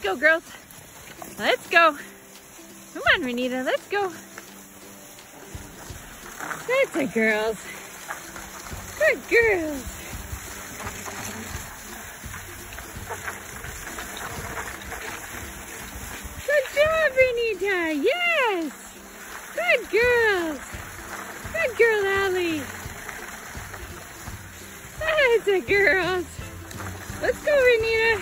go, girls. Let's go. Come on, Renita, let's go. That's it, girls. Good girls. Good job, Renita. Yes. Good girls. Good girl, Allie. That's it, girls. Let's go, Renita.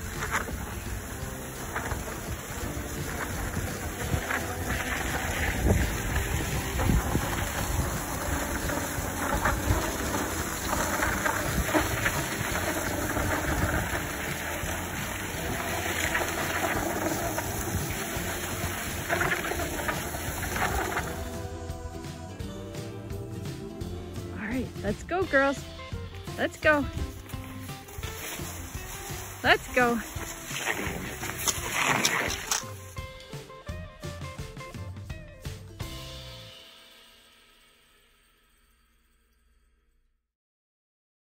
All right, let's go, girls. Let's go. Let's go.